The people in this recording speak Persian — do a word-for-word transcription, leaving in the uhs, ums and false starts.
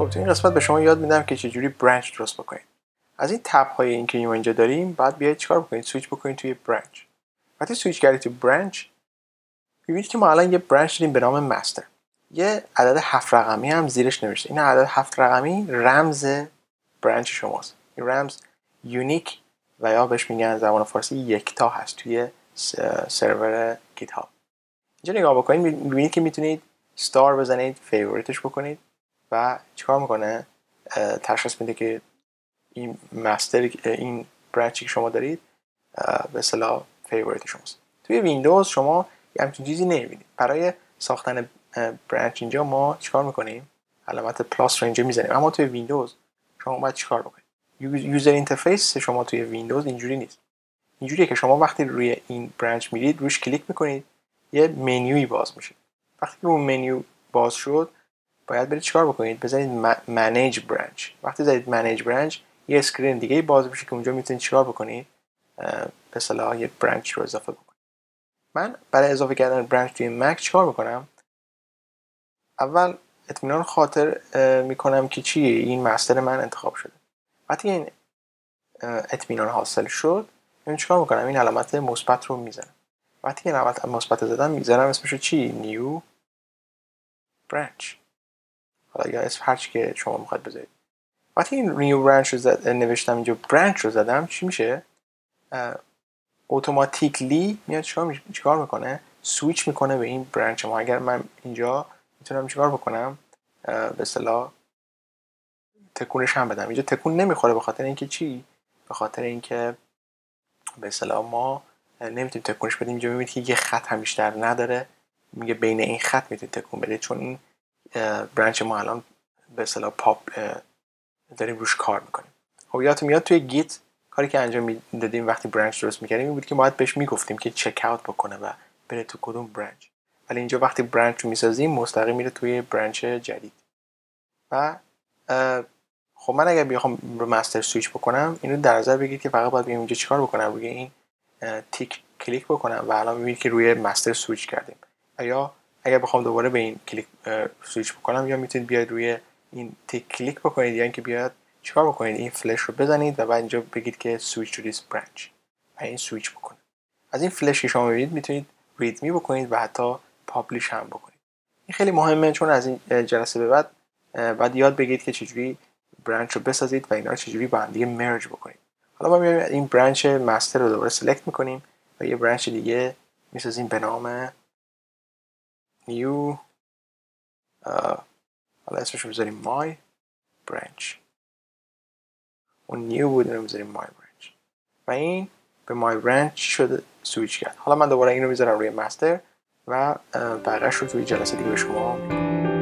خب تو این قسمت به شما یاد میدم که چجوری برانچ درست بکنید. از این تب های این که ما اینجا داریم بعد بیاید چیکار بکنید؟ سویچ بکنید توی برانچ. وقتی سویچ کردید توی برانچ ببینید که ما الان یه برانچ داریم به نام مستر. یه عدد هفت رقمی هم زیرش نوشته. این عدد هفت رقمی رمز برانچ شماست. این رمز یونیک و یا بهش میگن زبان فارسی یکتا هست توی سرور گیت هاب. اینجا نگاه بکنید میبینید که میتونید ستار بزنید، فیوریتش بکنید و چیکار میکنه؟ تشخیص میده که این مستر این برانچی که شما دارید به اصطلاح فیوریت شماست. توی ویندوز شما یه همچین چیزی نمیبینید. برای ساختن برانچ اینجا ما چیکار میکنیم؟ علامت پلاس رو اینجا میزنیم. اما توی ویندوز شما باید چیکار بکنید؟ یوزر اینترفیس شما توی ویندوز اینجوری نیست. اینجوریه که شما وقتی روی این برانچ میرید روش کلیک میکنید یه منیوی باز میشه. وقتی که اون منیو باز شد باید برید چیکار بکنید؟ بزنید منیج برانچ. وقتی زدید منیج برانچ یه اسکرین دیگه باز میشه که اونجا میتونید چیکار بکنید؟ به اصطلاح یه برانچ رو اضافه بکنید. من برای اضافه کردن برانچ توی مک چیکار میکنم؟ اول اطمینان خاطر میکنم که چیه این مستر من انتخاب شده. وقتی این اطمینان حاصل شد من چیکار میکنم؟ این علامت مثبت رو میزنم. وقتی این علامت مثبت زدم میذارم اسمشو چی؟ نیو برانچ. حالا یا اسم هر چی که شما میخواید بذارید. وقتی این نیو برانچ رو زد... نوشتم اینجا برانچ رو زدم چی میشه؟ اتوماتیکلی میاد چیکار چیکار میکنه؟ سویچ میکنه به این برانچ ما. اگر من اینجا میتونم چیکار بکنم؟ به اصطلاح تکونش هم بدم. اینجا تکون نمیخوره به خاطر اینکه چی؟ به خاطر اینکه به اصطلاح ما نمیتونیم تکونش بدیم. اینجا میبینید که یه خط هم بیشتر نداره. میگه بین این خط میتونید تکون بدید چون این برانچ ما الان به اصطلاح پاپ داریم روش کار میکنیم. خب یادتون میاد توی گیت کاری که انجام میدادیم وقتی برانچ درست میکردیم این بود که باید بهش میگفتیم که چک اوت بکنه و بره تو کدوم برانچ. ولی اینجا وقتی برانچ رو میسازیم مستقیم میره توی برانچ جدید. و خب من اگر بخوام رو مستر سویچ بکنم اینو در نظر بگیرید که فقط باید بیام اینجا چیکار بکنم؟ روی این تیک کلیک بکنم و الان میبینید که روی مستر سویچ کردیم. یا اگر بخوام دوباره به این کلیک سویچ بکنم یا میتونید بیاید روی این تیک کلیک بکنید یا اینکه بیاید چیکار بکنید؟ این فلش رو بزنید و بعد اینجا بگید که سویچ تو دیس برانچ و این سویچ بکنه. از این فلش که شما میبینید میتونید ریدمی بکنید و حتی پابلیش هم بکنید. این خیلی مهمه چون از این جلسه به بعد بعد یاد بگیرید که چجوری برانچ رو بسازید و اینا رو چجوری با هم دیگه مرج بکنید. حالا ما میایم این برانچ مستر رو دوباره سلکت میکنیم و یه برانچ دیگه میسازیم به نام نیو حالا اسمش رو بذاریم مای برانچ. اون نیو بود رو بذاریم مای برانچ و این به مای برانچ شده سویچ کرد. حالا من دوباره این رو میذارم روی مستر و بقیه‌اش رو توی جلسه دیگه به شما میگم.